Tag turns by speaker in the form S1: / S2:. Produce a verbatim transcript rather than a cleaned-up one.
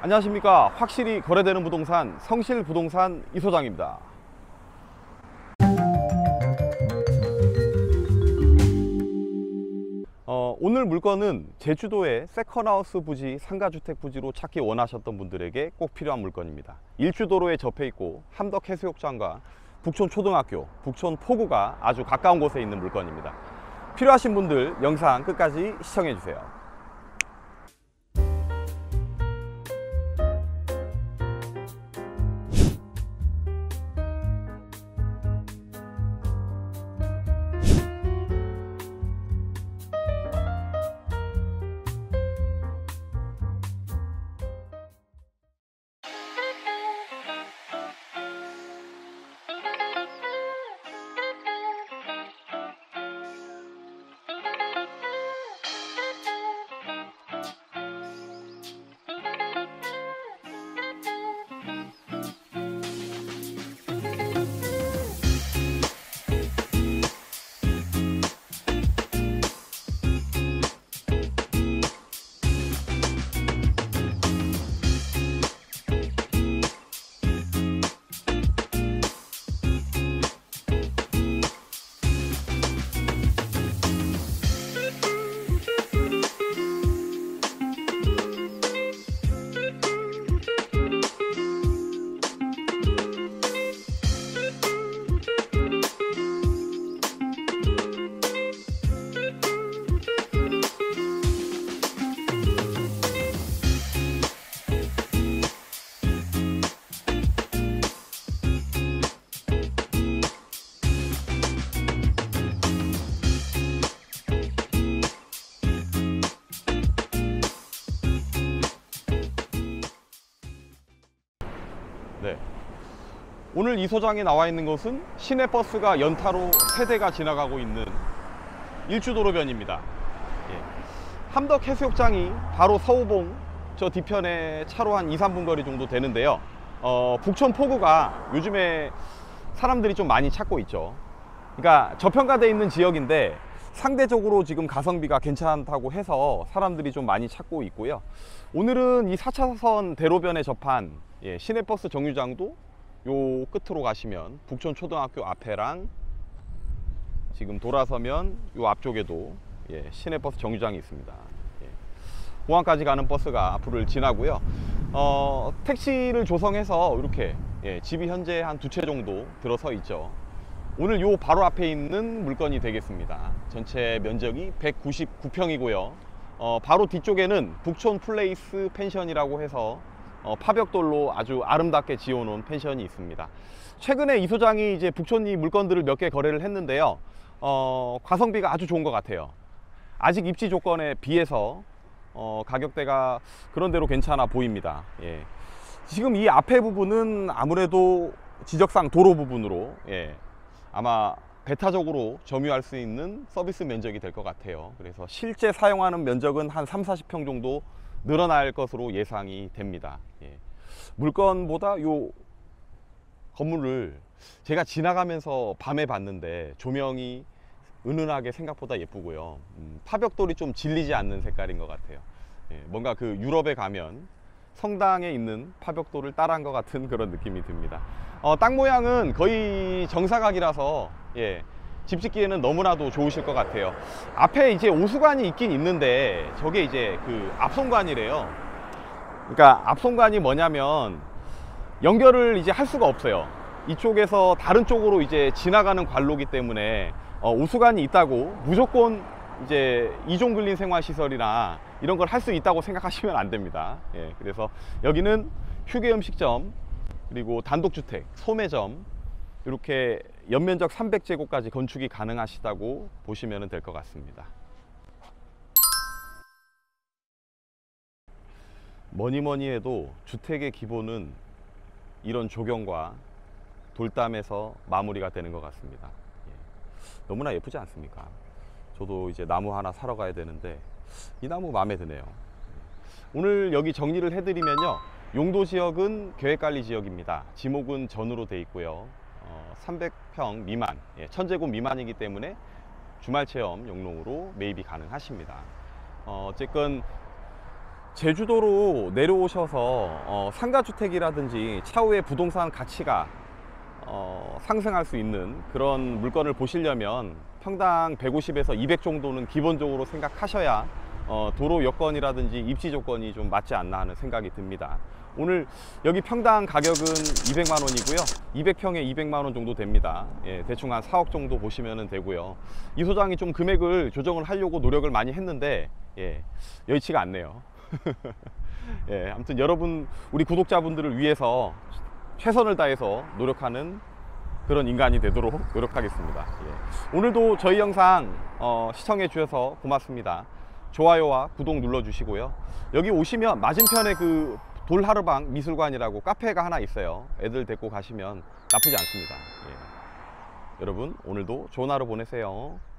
S1: 안녕하십니까. 확실히 거래되는 부동산 성실부동산 이소장입니다. 어, 오늘 물건은 제주도의 세컨하우스 부지, 상가주택 부지로 찾기 원하셨던 분들에게 꼭 필요한 물건입니다. 일주도로에 접해 있고 함덕해수욕장과 북촌초등학교, 북촌포구가 아주 가까운 곳에 있는 물건입니다. 필요하신 분들 영상 끝까지 시청해 주세요. 네. 오늘 이 소장에 나와 있는 것은 시내버스가 연타로 세 대가 지나가고 있는 일주도로변입니다. 예. 함덕해수욕장이 바로 서우봉 저 뒤편에 차로 한 이, 삼 분 거리 정도 되는데요. 어, 북촌포구가 요즘에 사람들이 좀 많이 찾고 있죠. 그러니까 저평가되어 있는 지역인데 상대적으로 지금 가성비가 괜찮다고 해서 사람들이 좀 많이 찾고 있고요. 오늘은 이 사 차선 대로변에 접한 예, 시내버스 정류장도 요 끝으로 가시면 북촌초등학교 앞에랑 지금 돌아서면 요 앞쪽에도 예, 시내버스 정류장이 있습니다. 예, 공항까지 가는 버스가 앞으로 지나고요. 어, 택시를 조성해서 이렇게 예, 집이 현재 한 두 채 정도 들어서 있죠. 오늘 요 바로 앞에 있는 물건이 되겠습니다. 전체 면적이 백구십구 평이고요. 어, 바로 뒤쪽에는 북촌 플레이스 펜션이라고 해서 어, 파벽돌로 아주 아름답게 지어놓은 펜션이 있습니다. 최근에 이 소장이 이제 북촌이 물건들을 몇 개 거래를 했는데요. 어, 가성비가 아주 좋은 것 같아요. 아직 입지 조건에 비해서 어, 가격대가 그런대로 괜찮아 보입니다. 예. 지금 이 앞에 부분은 아무래도 지적상 도로 부분으로 예, 아마 배타적으로 점유할 수 있는 서비스 면적이 될 것 같아요. 그래서 실제 사용하는 면적은 한 삼, 사십 평 정도 늘어날 것으로 예상이 됩니다. 예. 물건보다 요 건물을 제가 지나가면서 밤에 봤는데 조명이 은은하게 생각보다 예쁘고요. 음, 파벽돌이 좀 질리지 않는 색깔인 것 같아요. 예. 뭔가 그 유럽에 가면 성당에 있는 파벽돌을 따라한 것 같은 그런 느낌이 듭니다. 어, 땅 모양은 거의 정사각이라서 예, 집 짓기에는 너무나도 좋으실 것 같아요. 앞에 이제 오수관이 있긴 있는데 저게 이제 그 앞송관이래요. 그러니까 앞송관이 뭐냐면 연결을 이제 할 수가 없어요. 이쪽에서 다른 쪽으로 이제 지나가는 관로기 때문에 어, 오수관이 있다고 무조건 이제 이종 근린 생활시설이나 이런 걸 할 수 있다고 생각하시면 안 됩니다. 예, 그래서 여기는 휴게 음식점 그리고 단독주택, 소매점 이렇게 연면적 삼백 제곱까지 건축이 가능하시다고 보시면 될 것 같습니다. 뭐니 뭐니 해도 주택의 기본은 이런 조경과 돌담에서 마무리가 되는 것 같습니다. 예. 너무나 예쁘지 않습니까? 저도 이제 나무 하나 사러 가야 되는데 이 나무 마음에 드네요. 오늘 여기 정리를 해드리면요, 용도 지역은 계획관리 지역입니다. 지목은 전으로 돼 있고요. 어, 삼백 평 미만, 예, 천 제곱 미만이기 때문에 주말 체험 용농으로 매입이 가능하십니다. 어, 어쨌건 제주도로 내려오셔서 어, 상가주택이라든지 차후에 부동산 가치가 어, 상승할 수 있는 그런 물건을 보시려면 평당 백오십에서 이백 정도는 기본적으로 생각하셔야 어, 도로 여건이라든지 입지 조건이 좀 맞지 않나 하는 생각이 듭니다. 오늘 여기 평당 가격은 이백만 원이고요. 이백 평에 이백만 원 정도 됩니다. 예, 대충 한 사억 정도 보시면 되고요. 이 소장이 좀 금액을 조정을 하려고 노력을 많이 했는데 예, 여의치가 않네요. 예, 아무튼 여러분, 우리 구독자분들을 위해서 최선을 다해서 노력하는 그런 인간이 되도록 노력하겠습니다. 예. 오늘도 저희 영상 어, 시청해 주셔서 고맙습니다. 좋아요와 구독 눌러 주시고요. 여기 오시면 맞은편에 그 돌하르방 미술관이라고 카페가 하나 있어요. 애들 데리고 가시면 나쁘지 않습니다. 예. 여러분, 오늘도 좋은 하루 보내세요.